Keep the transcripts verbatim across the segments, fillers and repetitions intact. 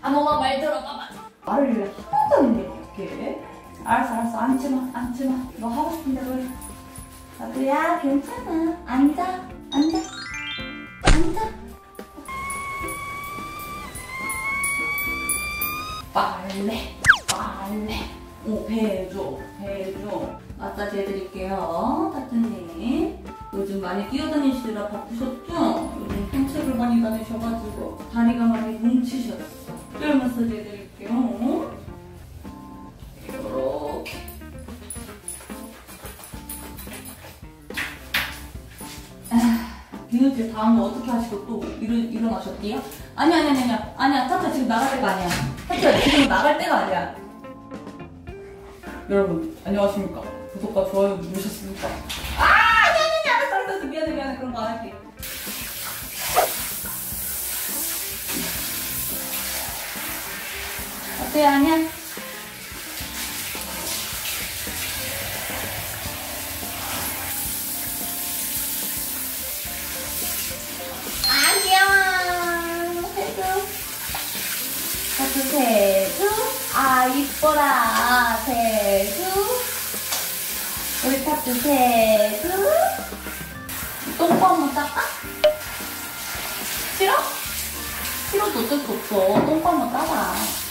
한 번만 말 들어봐봐. 말을 하나도 안 해, 이렇게. 알았어, 알았어. 앉지마, 앉지마. 너 하고 싶은 대로 해. 나도야, 괜찮아. 앉아, 앉아, 앉아. 빨래, 빨래. 오, 배줘, 배줘. 마사지 해드릴게요, 타투님. 요즘 많이 뛰어다니시느라 바쁘셨죠? 요즘 산책을 많이 다니셔가지고 다리가 많이 뭉치셨어. 뼈 마사지 해드릴게요. 이렇게. 비누질 다 한 거 어떻게 하시고 또 일어, 일어나셨디요? 아니 아니 아니 아니야. 아니야, 타투 지금 나갈 때가 아니야. 타투야, 지금 나갈 때가 아니야. 여러분, 안녕하십니까? 구독과 좋아요 누르셨습니까? 아! 아니 아니 아니, 알았어 알았어. 미안해 미안해. 그런 거 안 할게. 어때요? 아니야? 아, 귀여워. 세주. 세주, 세주. 아, 이뻐라. 세주. 우리 타투 세주. 똥꼬 한번 닦아? 싫어? 싫어도 어쩔 수 없어. 똥꼬 한번 닦아.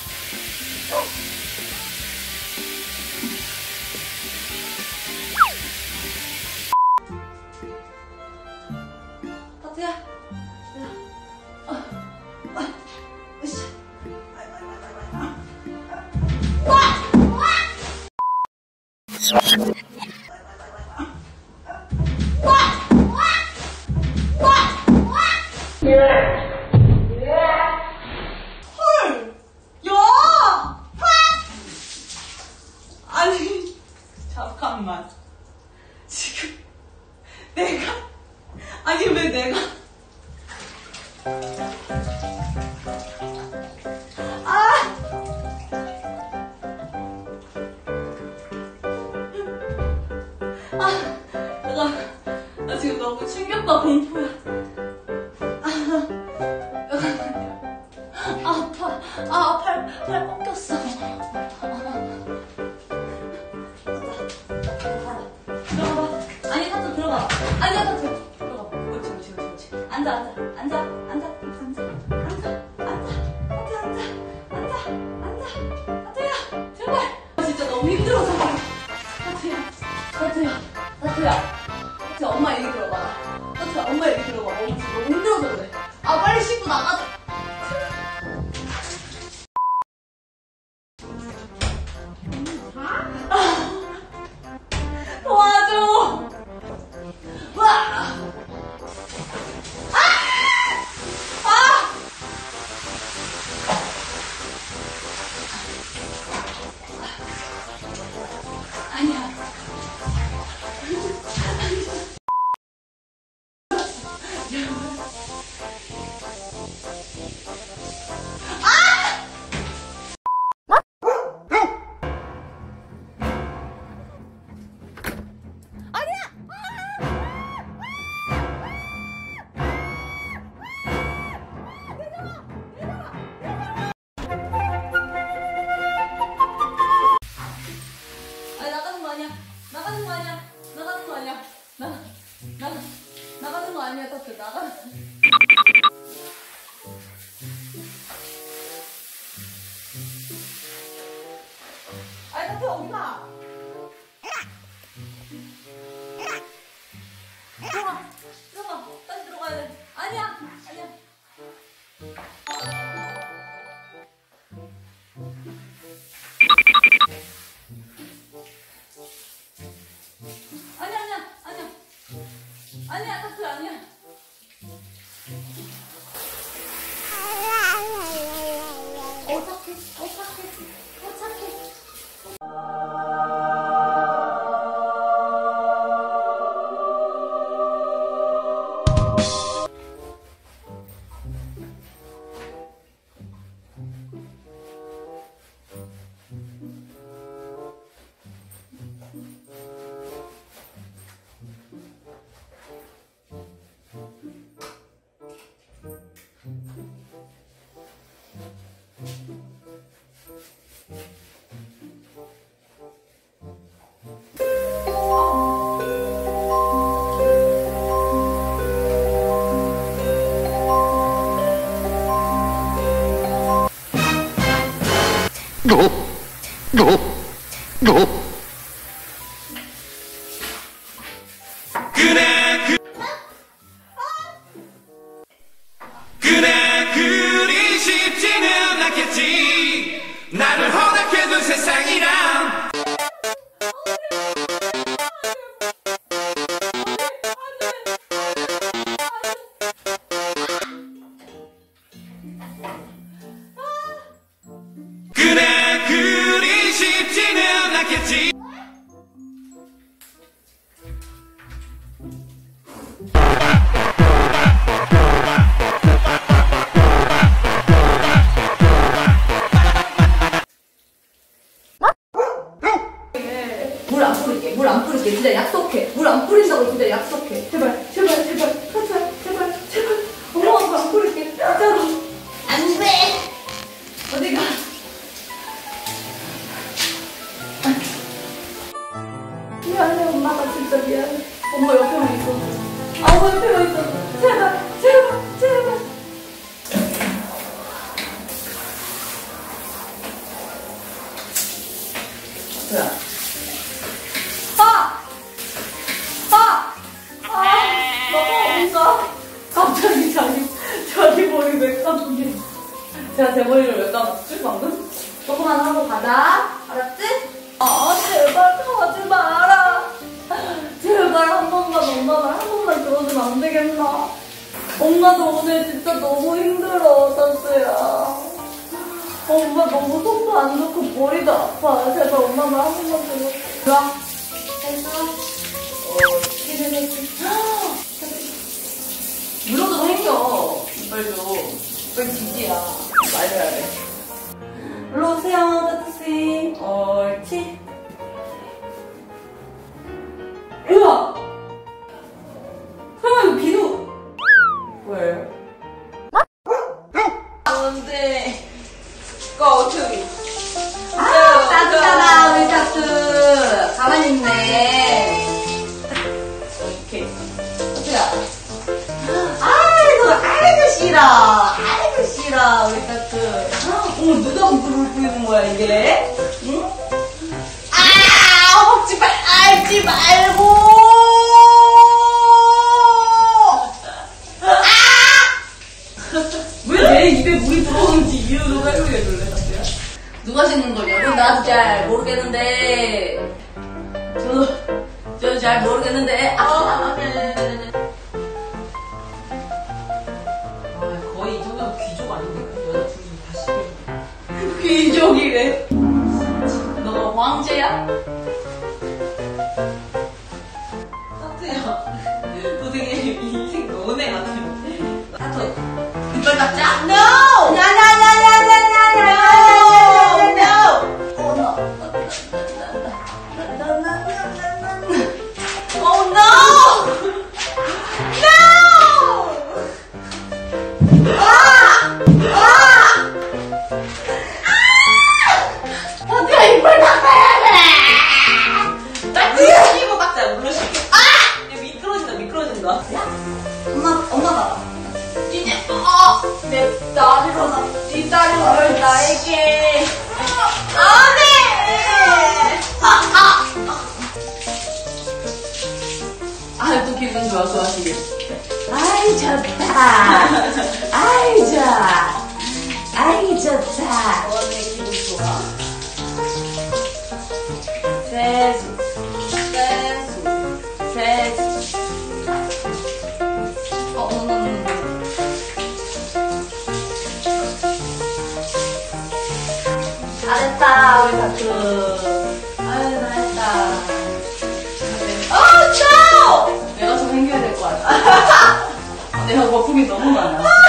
타투야. 야. 어. 어. 으쌰. 와! 와! 헐! 야! 아니, 잠깐만. 지금 내가, 아니 왜 내가 아! 아, 내가 나 지금 너무 충격과 공포야. 아, 아파. 아, 팔, 팔 꺾였어. 들어가봐. 아니, 타투 들어가. 아니, 타투 들어가봐. 옳지, 옳지, 옳지, 옳지. 앉아, 앉아, 앉아, 앉아, 앉아, 앉아, 앉아, 타투 앉아, 앉아, 앉아, 타투야, 제발. 진짜 너무 힘들어서. 타투야, 타투야, 타투야. 타투야, 엄마 얘기 들어봐. 타투야, 엄마 얘기 들어봐. 엄마 진짜 너무 힘들어서 그래. 아, 빨리 씻고 나가자. 도와줘! 와! 아! 아! 아니야. 나가는 거 아니야. 나가는 거 아니야. 나, 나, 나가는 거 아니야. 타투 나가는. 아니, 타투 어디가? 들어가, 들어가, 다시 들어가야 돼. 아니야, 아니야. 아니야, 아니야, 아니야. 아니야, 타투 아니야. 어, 착해, 어, 착해, 어, 착해. No, no, no. 그래 그 그래 그리 쉽지는 않겠지. 나를 허락해둔 세상이란. 그래 그리 쉽지는 않겠지. 물 안 뿌릴게. 물 안 뿌릴게. 진짜 약속해. 물 안 뿌린다고 진짜 약속해. 제발, 제발, 제발, 제발, 제발, 제발. 엄마가 물 안 뿌릴게. 진짜로. 안 돼. 어디가? 미안해, 엄마가 진짜 미안해. 엄마 옆에만 있어. 아, 엄마 옆에만 있어. 제발, 제발, 제발. 뭐야? 아! 아! 아! 너무 어디가? 갑자기 자기, 자기 머리 왜 감게? 제가 제 머리를 왜 감았지, 방금? 조금만 하고 가자. 알았지? 아, 제발 가지 마라. 제발 한 번만, 엄마 말 한 번만 들어주면 안 되겠나? 엄마도 오늘 진짜 너무 힘들어, 따스야. 엄마 너무 속도 안 좋고 머리도 아파. 제발 엄마 말 한 번만 들어. 좋아. 됐어. 어, 기대했지. 물어도 생겨. 이빨도. 이빨 지지야. 말려야 돼. 일로 오세요, 따뜻이. 옳지. 우와! 설마 이거 비누! 왜? 뭔데? Go to me. 아, 따뜻하다, 우리 따뜻. 가만히 있네. 오케이. 어때요? 아이고, 아이고, 싫어. 아이고, 싫어, 우리 따뜻. 어머, 누가 물을 뿌리는 거야, 이게? 응? 아, 먹지 말, 알지 말고! 왜 내 입에 물이 들어오는지 이유도 설명해줄래, 사실은? 누가 씻는 거냐고? 나도 잘 모르겠는데. 저, 저도 잘 모르겠는데. 아, 아, 네. 아, 거의 이 정도면 귀족 아닙니까? 여자 둘이 다 씹히는. 귀족이래. 너 황제야? 하트야. 너 되게 인생 너네 같아. 하트. 이빨 닦자? No! 나나나나나나나. No! No! Oh no. Oh no! No! 아! 아! 하트야 이빨 닦아야 돼. 나 물러쉬고 닦자, 물러쉬고. 아! 야, 미끄러진다, 미끄러진다. 엄마 엄마 봐봐. 이제, 어! 내 다리로 나, 네 다리를 나에게. 안 해! 아, 아, 아. 아, 또 기분 좋아, 좋아하시게. 아이, 좋다. 아이, 좋아. 아이, 좋다. 어, 내 기분 좋아. 세수, 세수, 세수. 어, 어, 어, 어. 잘했다, 우리 다크. 아유, 잘했다. Oh no! 내가 좀 챙겨야 될 것 같아. 내가 거품이 너무 많아.